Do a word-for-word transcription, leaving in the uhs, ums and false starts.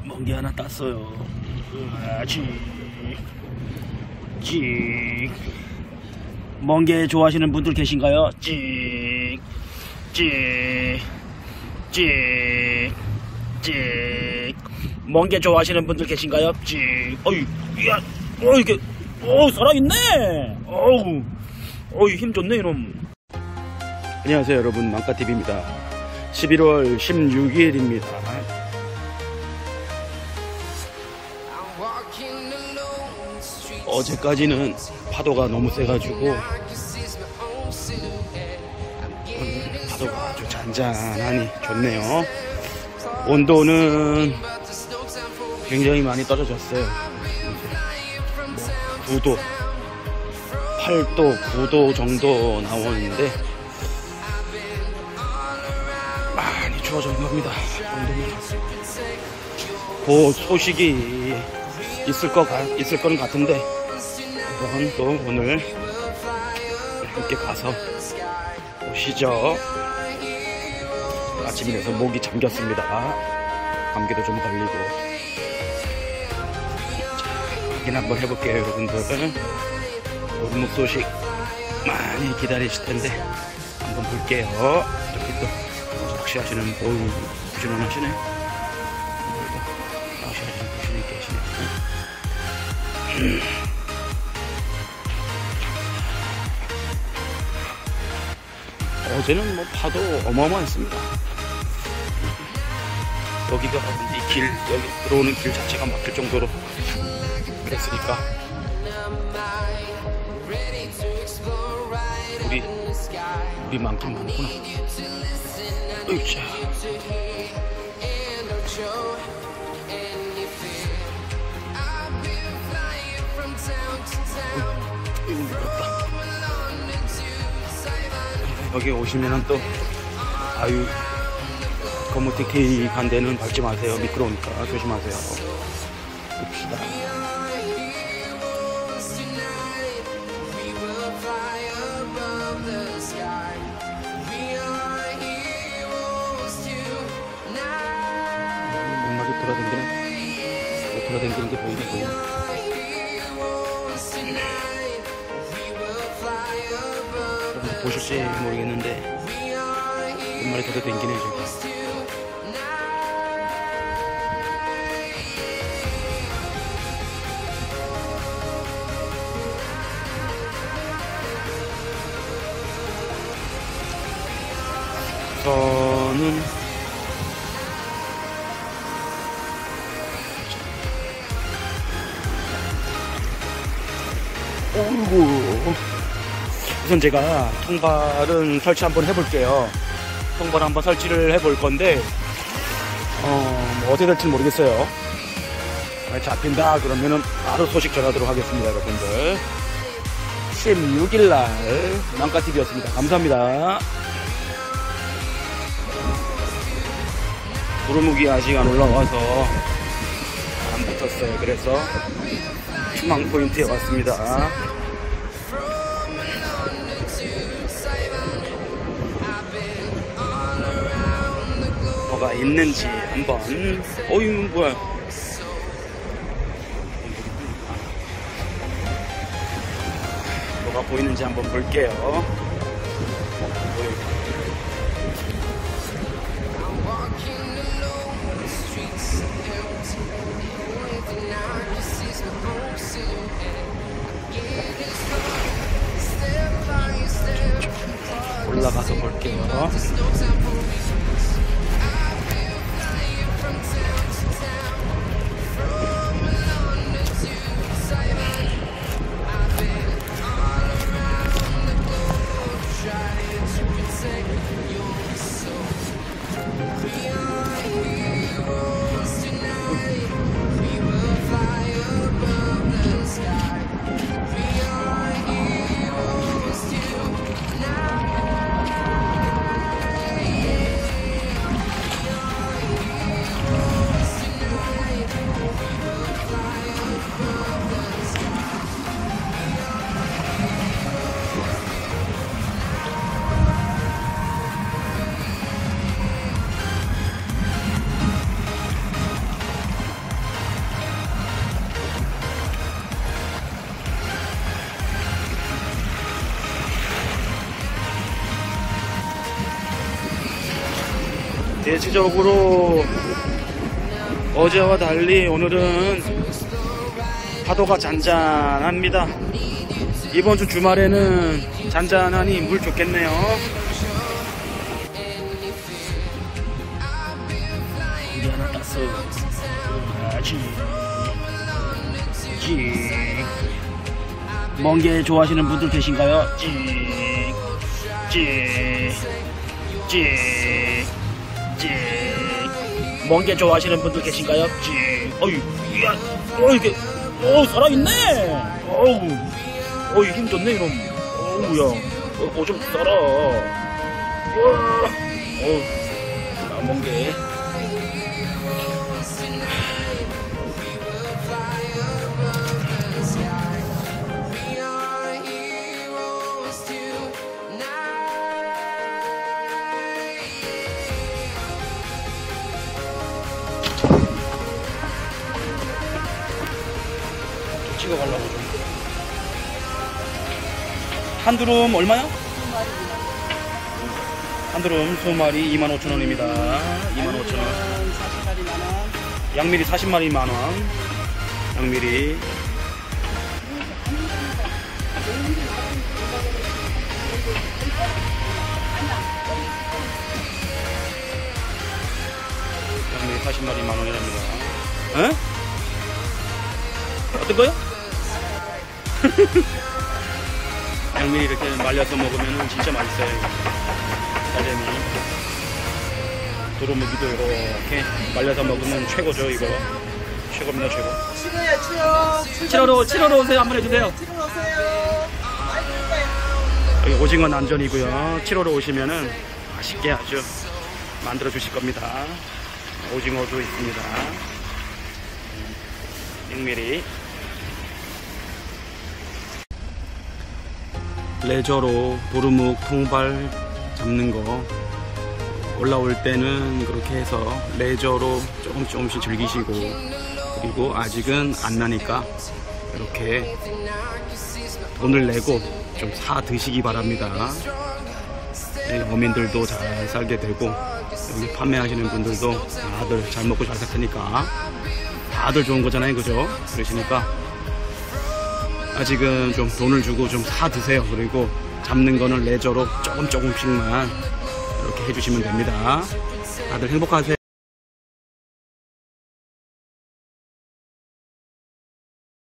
멍게 하나 땄어요. 찌, 찌. 멍게 좋아하시는 분들 계신가요? 찌, 찌, 찌, 찌. 멍게 좋아하시는 분들 계신가요? 찌. 어이, 야, 어 이게, 어 살아있네. 어우, 어이 힘 좋네 이놈. 안녕하세요 여러분, 망카티비입니다. 십일월 십육일입니다. 어제까지는 파도가 너무 세가지고 오늘 파도가 아주 잔잔하니 좋네요. 온도는 굉장히 많이 떨어졌어요. 뭐 구 도, 팔 도, 구 도 정도 나오는데 많이 추워진 겁니다. 그 소식이 있을 것 같, 있을 건 같은데 그건 또 오늘 함께 가서 보시죠. 아침에 돼서 목이 잠겼습니다. 감기도 좀 걸리고. 자, 확인 한번 해볼게요 여러분들. 오르목 소식 많이 기다리실 텐데 한번 볼게요. 저기 또 낚시하시는 분 부지런하시네. 낚시하시는 분이 계시네. 어제는 뭐 파도 어마어마했습니다. 여기가 이 길, 여기 들어오는 길 자체가 막힐 정도로 그랬으니까 우리 우리 많긴 많구나. 으쌰. 여기 오시면은 또 아유 거무튀기 간 데는 밟지 마세요. 미끄러우니까 조심하세요. 봅시다. 목막이 돌아다니네. 뭐 돌아다니는 게 보이네. 보이네. 보실지 모르겠는데 몇 마리 더 댕기네 지금. 저는 오구 우선 제가 통발은 설치 한번 해볼게요. 통발 한번 설치를 해볼 건데 어, 뭐 어떻게 될지 모르겠어요. 잡힌다 그러면은 바로 소식 전하도록 하겠습니다 여러분들. 십육일날 망카티비였습니다. 감사합니다. 구르묵이 아직 안 올라와서 안 붙었어요. 그래서 추망 포인트에 왔습니다. 뭐가 있는지 한번. 어휴 뭐야, 뭐가 보이는지 한번 볼게요. 올라가서 볼게요. 대체적으로 어제와 달리 오늘은 파도가 잔잔합니다. 이번 주 주말에는 잔잔하니 물 좋겠네요. 고기 하나 땄어. 멍게 좋아하시는 분들 계신가요? 찍찍찍찍 멍게 좋아하시는 분들 계신가요? 찍 어이 야, 어 이게 오 살아있네. 어우 어이 힘 좋네 이놈. 어우야 어, 어 좀 썰어. 어우 아, 멍게 찍어가려고 좀. 한두름 얼마야? 한두름 이십 마리 이만 오천 원입니다. 이만 오천 원. 사십 마리 만 원. 양미리 사십 마리 만 원. 양미리. 양미리 사십 마리 만 원이랍니다. 에? 어떤 거요? 양미리 이렇게 말려서 먹으면 진짜 맛있어요. 가재미 도루묵이도 이렇게 말려서 먹으면 최고죠. 이거 최고입니다. 최고. 치료야 치료. 칠월호 칠월호 오세요. 한번 해주세요. 치료 오세요. 많이 드릴까요? 여기 오징어 난전이고요. 칠월호 오시면은 맛있게 아주 만들어 주실 겁니다. 오징어도 있습니다. 육 밀리미터 레저로 도루묵 통발 잡는 거 올라올 때는 그렇게 해서 레저로 조금 조금씩 즐기시고, 그리고 아직은 안 나니까 이렇게 돈을 내고 좀 사 드시기 바랍니다. 어민들도 잘 살게 되고 여기 판매하시는 분들도 다들 잘 먹고 잘 살 테니까 다들 좋은 거잖아요, 그죠? 그러시니까 아직은 좀 돈을 주고 좀 사 드세요. 그리고 잡는 거는 레저로 조금 조금씩만 이렇게 해주시면 됩니다. 다들 행복하세요.